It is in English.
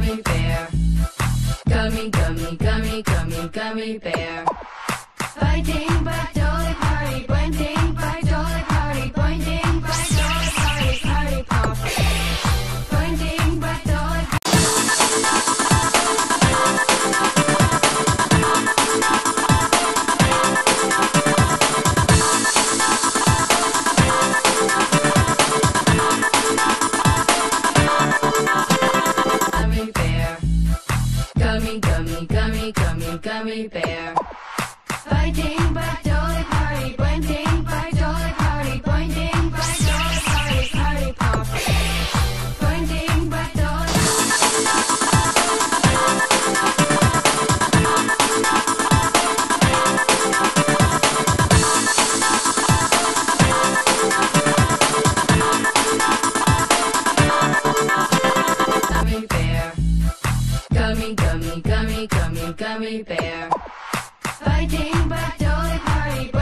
gummy bear. Gummy, gummy, gummy, gummy, gummy bear. Fighting but dolly party, pointing by dolly party, pointing by dolly party, party pop. Pointing by dolly. Gummy bear. Gummy, gummy, gummy, gummy, gummy bear. Fighting but dolly party, pointing by dolly party, pointing by dolly party, party pop. Pointing by dolly. Gummy bear. Gummy, gummy, gummy, gummy, gummy bear. Fighting but dolly party.